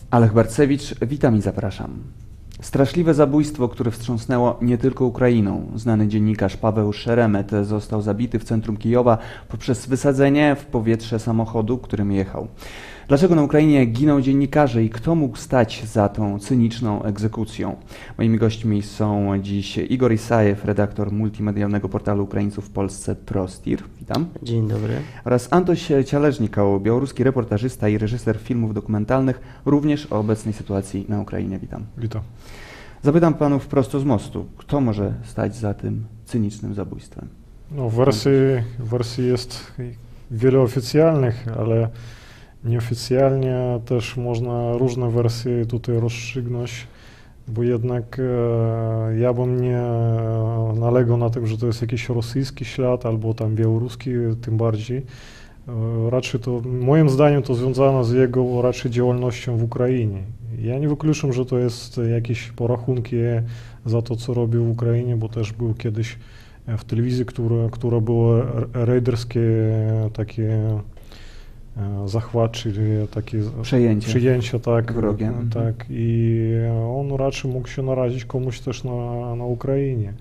Alech Barcewicz, witam i zapraszam. Straszliwe zabójstwo, które wstrząsnęło nie tylko Ukrainą. Znany dziennikarz Paweł Szeremet został zabity w centrum Kijowa poprzez wysadzenie w powietrze samochodu, którym jechał. Dlaczego na Ukrainie giną dziennikarze i kto mógł stać za tą cyniczną egzekucją? Moimi gośćmi są dziś Igor Isajew, redaktor multimedialnego portalu Ukraińców w Polsce Prostir. Witam. Dzień dobry. Oraz Antoś Ciależnikoł, białoruski reportażysta i reżyser filmów dokumentalnych, również o obecnej sytuacji na Ukrainie. Witam. Witam. Zapytam panów prosto z mostu. Kto może stać za tym cynicznym zabójstwem? No, wersji jest wiele oficjalnych, ale nieoficjalnie też można różne wersje tutaj rozstrzygnąć, bo jednak ja bym nie nalegał na tym, że to jest jakiś rosyjski ślad albo tam białoruski, tym bardziej. Raczej to, moim zdaniem, to związane z jego raczej działalnością w Ukrainie. Ja nie wykluczam, że to jest jakieś porachunki za to, co robił w Ukrainie, bo też był kiedyś w telewizji, która była rejderskie takie zachwat, czyli takie przejęcie tak, wrogiem. Tak, i on raczej mógł się narazić komuś też na Ukrainie.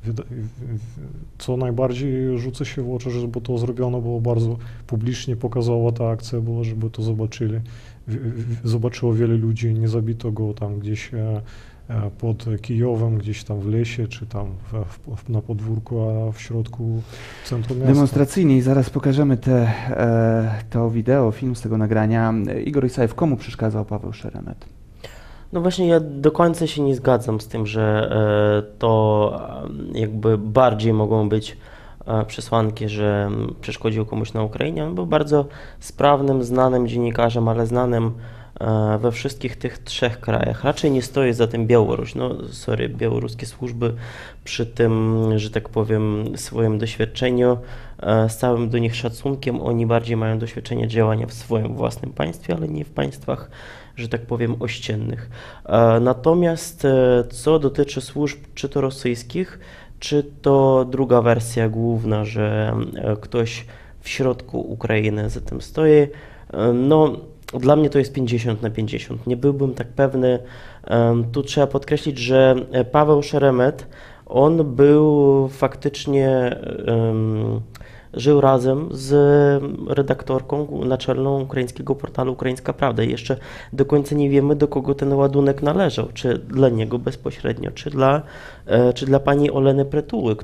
Co najbardziej rzuca się w oczy, żeby to zrobione było bardzo publicznie, pokazowa ta akcja była, żeby to zobaczyło wiele ludzi, nie zabito go tam gdzieś pod Kijowem, gdzieś tam w lesie, czy tam na podwórku, a w środku centrum miasta. Demonstracyjnie i zaraz pokażemy to wideo, film z tego nagrania. Igor Isajew, komu przeszkadzał Paweł Szeremet? No właśnie ja do końca się nie zgadzam z tym, że to jakby bardziej mogą być przesłanki, że przeszkodził komuś na Ukrainie. On był bardzo sprawnym, znanym dziennikarzem, ale znanym we wszystkich tych trzech krajach. Raczej nie stoi za tym Białoruś. Białoruskie służby przy tym, że tak powiem, swoim doświadczeniu, z całym do nich szacunkiem, oni bardziej mają doświadczenie działania w swoim własnym państwie, ale nie w państwach, że tak powiem, ościennych. Natomiast co dotyczy służb, czy to rosyjskich, czy to druga wersja główna, że ktoś w środku Ukrainy za tym stoi, no dla mnie to jest 50/50. Nie byłbym tak pewny. Tu trzeba podkreślić, że Paweł Szeremet, on był faktycznie, żył razem z redaktorką naczelną ukraińskiego portalu Ukraińska Prawda. I jeszcze do końca nie wiemy, do kogo ten ładunek należał. Czy dla niego bezpośrednio, czy dla pani Oleny Pretuły,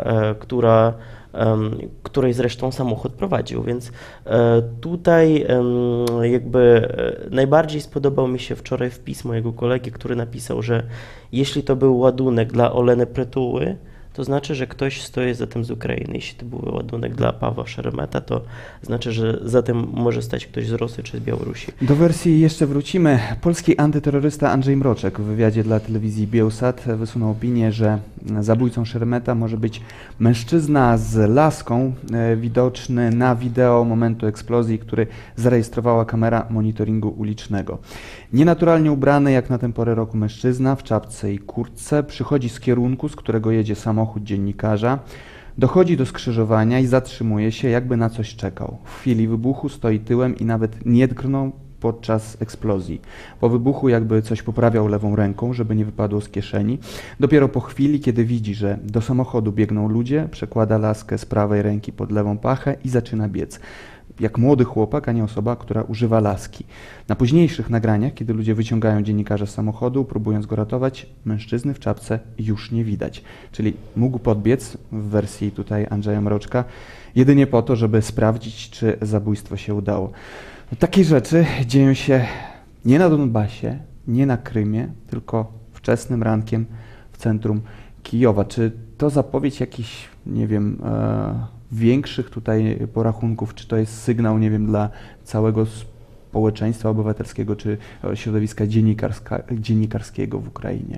której zresztą samochód prowadził. Więc tutaj jakby najbardziej spodobał mi się wczoraj wpis mojego kolegi, który napisał, że jeśli to był ładunek dla Oleny Pretuły, to znaczy, że ktoś stoi za tym z Ukrainy. Jeśli to był ładunek dla Pawła Szeremeta, to znaczy, że za tym może stać ktoś z Rosji czy z Białorusi. Do wersji jeszcze wrócimy. Polski antyterrorysta Andrzej Mroczek w wywiadzie dla telewizji Biełsat wysunął opinię, że zabójcą Szeremeta może być mężczyzna z laską, widoczny na wideo momentu eksplozji, który zarejestrowała kamera monitoringu ulicznego. Nienaturalnie ubrany jak na tę porę roku mężczyzna w czapce i kurtce przychodzi z kierunku, z którego jedzie samochód dziennikarza, dochodzi do skrzyżowania i zatrzymuje się, jakby na coś czekał. W chwili wybuchu stoi tyłem i nawet nie drgnął podczas eksplozji. Po wybuchu jakby coś poprawiał lewą ręką, żeby nie wypadło z kieszeni. Dopiero po chwili, kiedy widzi, że do samochodu biegną ludzie, przekłada laskę z prawej ręki pod lewą pachę i zaczyna biec. Jak młody chłopak, a nie osoba, która używa laski. Na późniejszych nagraniach, kiedy ludzie wyciągają dziennikarza z samochodu, próbując go ratować, mężczyzny w czapce już nie widać. Czyli mógł podbiec, w wersji tutaj Andrzeja Mroczka, jedynie po to, żeby sprawdzić, czy zabójstwo się udało. Takie rzeczy dzieją się nie na Donbasie, nie na Krymie, tylko wczesnym rankiem w centrum Kijowa. Czy to zapowiedź jakichś, nie wiem, większych tutaj porachunków, czy to jest sygnał, nie wiem, dla całego społeczeństwa obywatelskiego, czy środowiska dziennikarskiego w Ukrainie?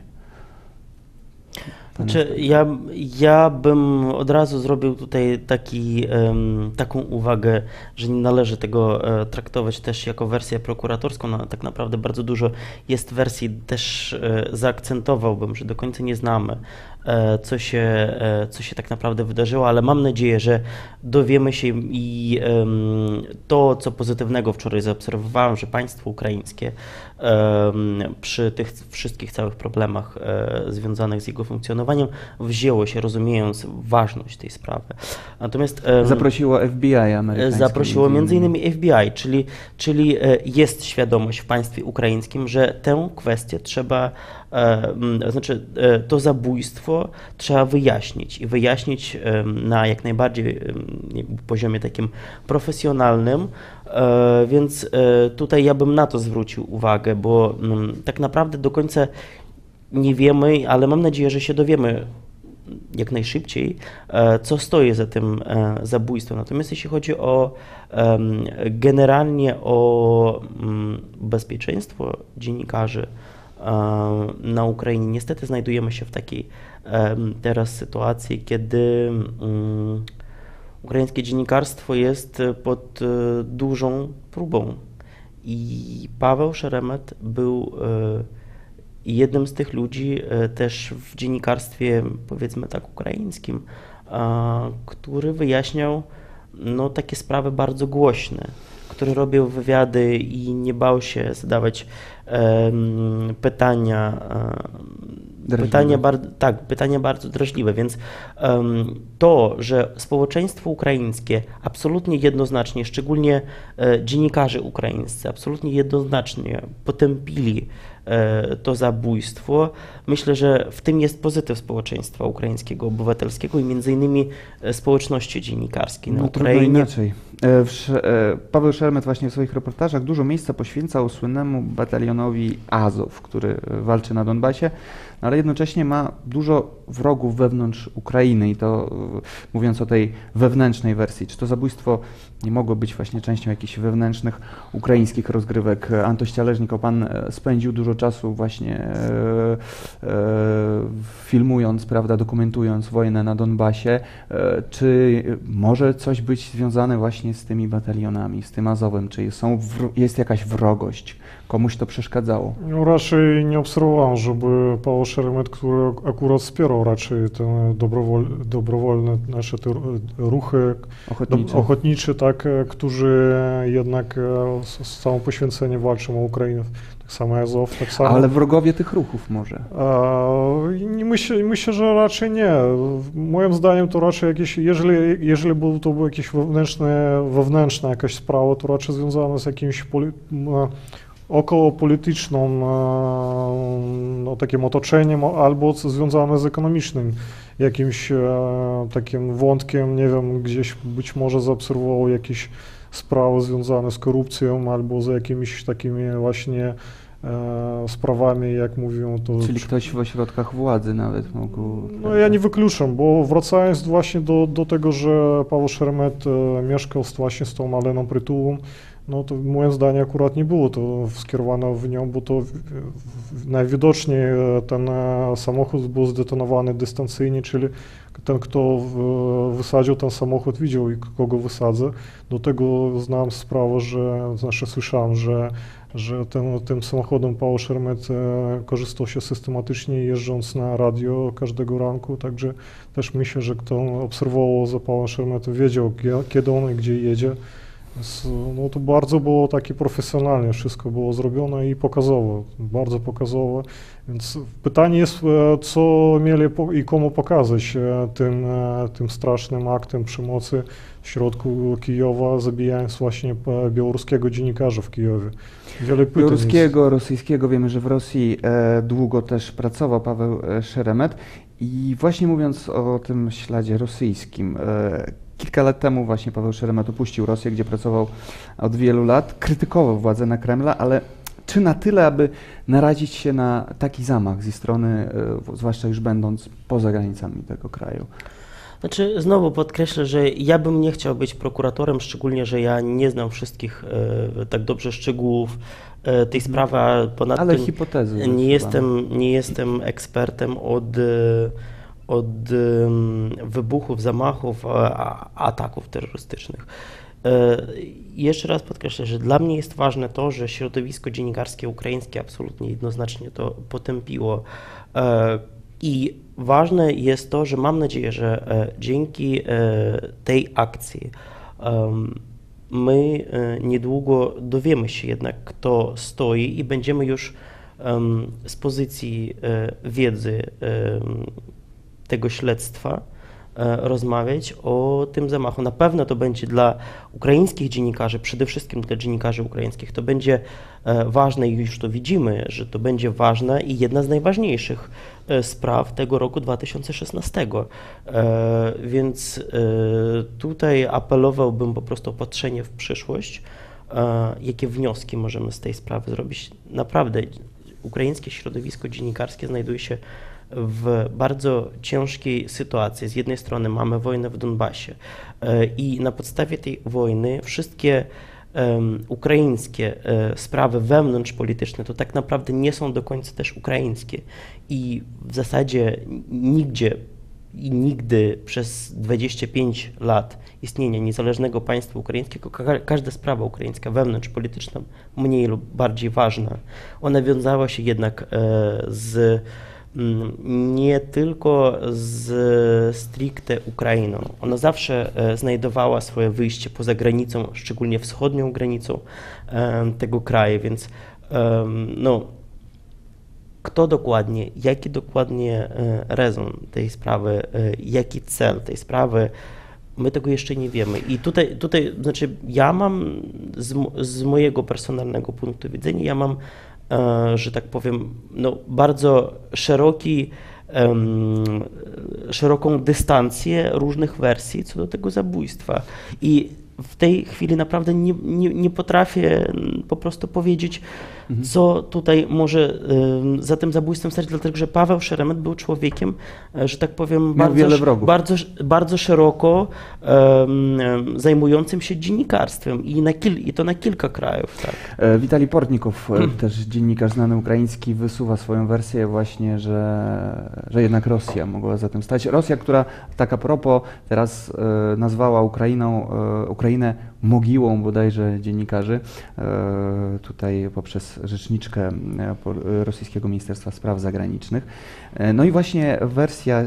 Znaczy, ja bym od razu zrobił tutaj taką uwagę, że nie należy tego traktować też jako wersję prokuratorską. No, tak naprawdę bardzo dużo jest wersji, też zaakcentowałbym, że do końca nie znamy co się tak naprawdę wydarzyło, ale mam nadzieję, że dowiemy się i to, co pozytywnego wczoraj zaobserwowałem, że państwo ukraińskie przy tych wszystkich całych problemach związanych z jego funkcjonowaniem wzięło się, rozumiejąc ważność tej sprawy. Natomiast Zaprosiło FBI amerykańskie. zaprosiło między innymi FBI, czyli jest świadomość w państwie ukraińskim, że tę kwestię trzeba, znaczy to zabójstwo trzeba wyjaśnić i wyjaśnić na jak najbardziej jakby poziomie takim profesjonalnym, więc tutaj ja bym na to zwrócił uwagę, bo tak naprawdę do końca nie wiemy, ale mam nadzieję, że się dowiemy jak najszybciej, co stoi za tym zabójstwem. Natomiast jeśli chodzi o generalnie o bezpieczeństwo dziennikarzy na Ukrainie, niestety znajdujemy się w takiej teraz sytuacji, kiedy ukraińskie dziennikarstwo jest pod dużą próbą i Paweł Szeremet był jednym z tych ludzi też w dziennikarstwie, powiedzmy tak, ukraińskim, który wyjaśniał takie sprawy bardzo głośne, który robił wywiady i nie bał się zadawać pytania bardzo drażliwe, więc to, że społeczeństwo ukraińskie absolutnie jednoznacznie, szczególnie dziennikarze ukraińscy, absolutnie jednoznacznie potępili to zabójstwo, myślę, że w tym jest pozytyw społeczeństwa ukraińskiego, obywatelskiego i między innymi społeczności dziennikarskiej na Ukrainie. Trudno inaczej. Paweł Szeremet właśnie w swoich reportażach dużo miejsca poświęcał słynnemu batalionowi Azow, który walczy na Donbasie, ale jednocześnie ma dużo wrogów wewnątrz Ukrainy i to mówiąc o tej wewnętrznej wersji. Czy to zabójstwo nie mogło być właśnie częścią jakichś wewnętrznych ukraińskich rozgrywek? Antoś Ciależnikow, pan spędził dużo czasu właśnie filmując, prawda, dokumentując wojnę na Donbasie. Czy może coś być związane właśnie z tymi batalionami, z tym Azowem? Czy jest jakaś wrogość? Komuś to przeszkadzało? No, raczej nie obserwowałem, żeby Paweł Szeremet, który akurat wspierał raczej te dobrowolne nasze te ruchy ochotnicze, tak, którzy jednak z całym poświęceniem walczą o Ukrainę. Tak samo Azow, tak samo. Ale wrogowie tych ruchów może? Myślę, że raczej nie. Moim zdaniem to raczej jakieś, jeżeli to była jakaś wewnętrzna jakaś sprawa, to raczej związana z jakimś około polityczną takim otoczeniem albo związane z ekonomicznym jakimś takim wątkiem, nie wiem, gdzieś być może zaobserwował jakieś sprawy związane z korupcją albo z jakimiś takimi właśnie sprawami, jak mówią to... Czyli ktoś w ośrodkach władzy nawet mógł... No ja nie wykluczam, bo wracając właśnie do tego, że Paweł Szeremet mieszkał właśnie z tą Aleną Prytułą, no to moim zdaniem akurat nie było to skierowane w nią, bo to najwidoczniej ten samochód był zdetonowany dystancyjnie, czyli ten, kto wysadził ten samochód, widział, kogo wysadza. Do tego znam sprawę, słyszałem, że tym samochodem Paweł Szeremet korzystał się systematycznie, jeżdżąc na radio każdego ranku, także też myślę, że kto obserwował za Pawłem Szeremetem, wiedział, kiedy on i gdzie jedzie. No to bardzo było takie profesjonalnie, wszystko było zrobione i pokazowo, bardzo pokazowe, więc pytanie jest, co mieli i komu pokazać tym strasznym aktem przemocy w środku Kijowa, zabijając właśnie białoruskiego dziennikarza w Kijowie. Białoruskiego, rosyjskiego, wiemy, że w Rosji długo też pracował Paweł Szeremet i właśnie mówiąc o tym śladzie rosyjskim, kilka lat temu właśnie Paweł Szeremet opuścił Rosję, gdzie pracował od wielu lat, krytykował władzę na Kremla, ale czy na tyle, aby narazić się na taki zamach z jej strony, zwłaszcza już będąc poza granicami tego kraju? Znaczy, znowu podkreślę, że ja bym nie chciał być prokuratorem, szczególnie, że ja nie znam wszystkich tak dobrze szczegółów tej sprawy, a ponadto ale hipotezy nie jestem ekspertem od wybuchów, zamachów, ataków terrorystycznych. Jeszcze raz podkreślę, że dla mnie jest ważne to, że środowisko dziennikarskie ukraińskie absolutnie jednoznacznie to potępiło i ważne jest to, że mam nadzieję, że dzięki tej akcji my niedługo dowiemy się jednak, kto stoi i będziemy już z pozycji wiedzy tego śledztwa rozmawiać o tym zamachu. Na pewno to będzie dla ukraińskich dziennikarzy, przede wszystkim dla dziennikarzy ukraińskich, to będzie ważne i już to widzimy, że to będzie ważne i jedna z najważniejszych spraw tego roku 2016. Więc tutaj apelowałbym po prostu o patrzenie w przyszłość, jakie wnioski możemy z tej sprawy zrobić. Naprawdę ukraińskie środowisko dziennikarskie znajduje się w bardzo ciężkiej sytuacji. Z jednej strony mamy wojnę w Donbasie i na podstawie tej wojny wszystkie ukraińskie sprawy wewnątrzpolityczne to tak naprawdę nie są do końca też ukraińskie i w zasadzie nigdzie i nigdy przez 25 lat istnienia niezależnego państwa ukraińskiego każda sprawa ukraińska wewnątrzpolityczna, mniej lub bardziej ważna, ona wiązała się jednak nie tylko z stricte Ukrainą. Ona zawsze znajdowała swoje wyjście poza granicą, szczególnie wschodnią granicą tego kraju, więc no, kto dokładnie, jaki dokładnie rezon tej sprawy, jaki cel tej sprawy, my tego jeszcze nie wiemy. I tutaj znaczy ja mam z mojego personalnego punktu widzenia, ja mam że tak powiem, no, bardzo szeroką dystancję różnych wersji co do tego zabójstwa. I w tej chwili naprawdę nie potrafię po prostu powiedzieć, co tutaj może za tym zabójstwem stać, dlatego że Paweł Szeremet był człowiekiem, że tak powiem, bardzo szeroko zajmującym się dziennikarstwem i to na kilka krajów. Tak. Witalij Portnikow, też dziennikarz znany ukraiński, wysuwa swoją wersję właśnie, że jednak Rosja mogła za tym stać. Rosja, która tak a propos teraz nazwała Ukrainę mogiłą bodajże dziennikarzy, tutaj poprzez rzeczniczkę rosyjskiego Ministerstwa Spraw Zagranicznych. No i właśnie wersja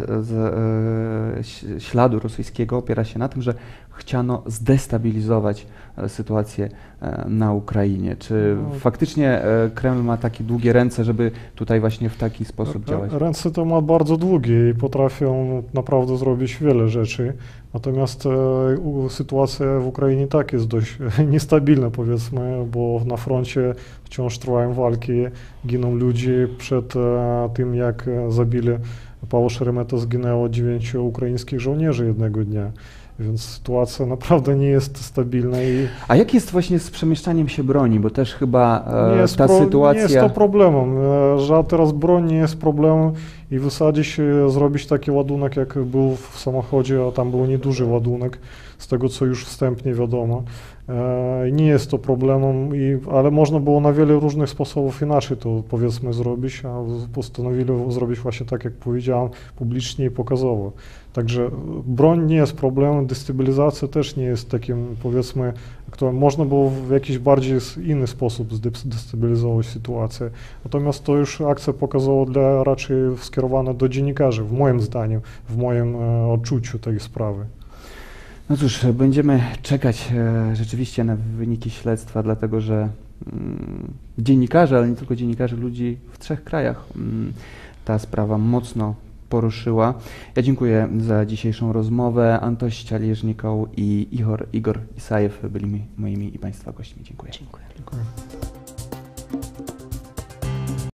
śladu rosyjskiego opiera się na tym, that chciano zdestabilizować sytuację na Ukrainie. Czy faktycznie Kreml ma takie długie ręce, żeby tutaj właśnie w taki sposób działać? Ręce to ma bardzo długie i potrafią naprawdę zrobić wiele rzeczy. Natomiast sytuacja w Ukrainie tak jest dość niestabilna, powiedzmy, bo na froncie wciąż trwają walki, giną ludzie. Przed tym, jak zabili Pawła Szeremeta, zginęło 9 ukraińskich żołnierzy jednego dnia. Więc sytuacja naprawdę nie jest stabilna. A jak jest właśnie z przemieszczaniem się broni? Bo też chyba ta sytuacja... Nie jest to problemem, że teraz broń nie jest problemem i wysadzi się zrobić taki ładunek, jak był w samochodzie, a tam był nieduży ładunek, z tego co już wstępnie wiadomo. Nie jest to problemem, ale można było na wiele różnych sposobów inaczej to, powiedzmy, zrobić, a postanowili zrobić właśnie tak, jak powiedziałem, publicznie i pokazowo. Także broń nie jest problemem, destabilizacja też nie jest takim, powiedzmy, można było w jakiś bardziej inny sposób zdestabilizować sytuację. Natomiast to już akcja pokazowa raczej skierowana do dziennikarzy, w moim zdaniu, w moim odczuciu tej sprawy. No cóż, będziemy czekać rzeczywiście na wyniki śledztwa, dlatego że dziennikarze, ale nie tylko dziennikarze, ludzi w 3 krajach ta sprawa mocno poruszyła. Ja dziękuję za dzisiejszą rozmowę. Antoś Cialieżnikoł i Igor Isajew byli moimi i Państwa gośćmi. Dziękuję. Dziękuję.